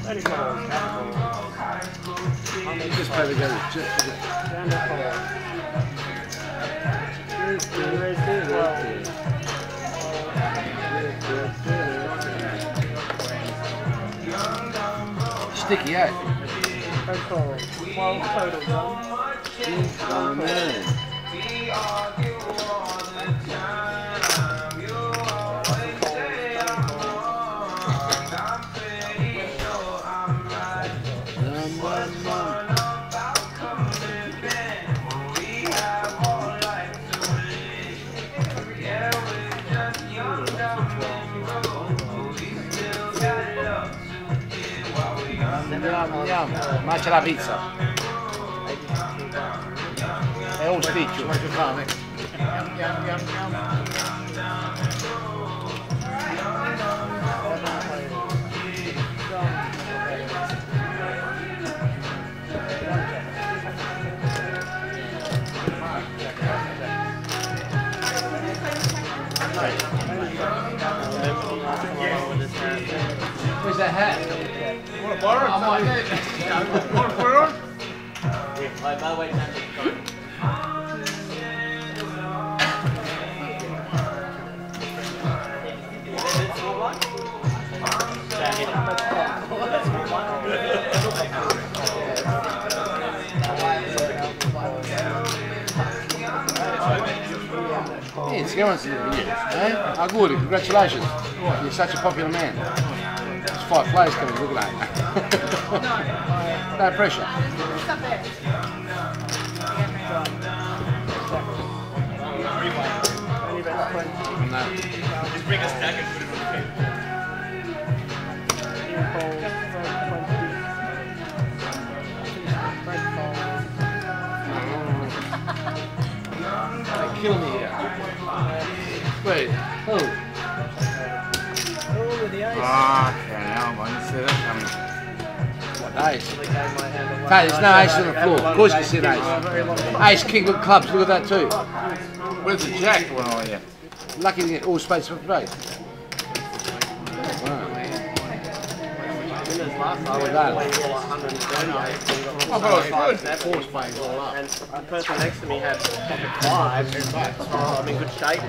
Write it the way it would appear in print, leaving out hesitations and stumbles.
Just play the game. Sticky, eh? Oh, man. Mangia la pizza. È un sticcio, faccio fame. Where's that hat? You want to borrow it? I might need it. You want to put it on? Yeah, by the way, It's going to eh? Auguri, congratulations. You're such a popular man. There's 5 players coming, look at that. No pressure. No. Just bring a stack and put it on the They're killing me here. Wait, who? Ah, okay, now I didn't see that coming. What, ace? Hey, there's no ace on the floor. Of course you see an ace. Ace, king, look, clubs, look at that too. Where's the jack? Well, yeah. Lucky to get all space for play. I've got got 4 spades all up. And the person next to me had pocket 5. So I'm in good shape.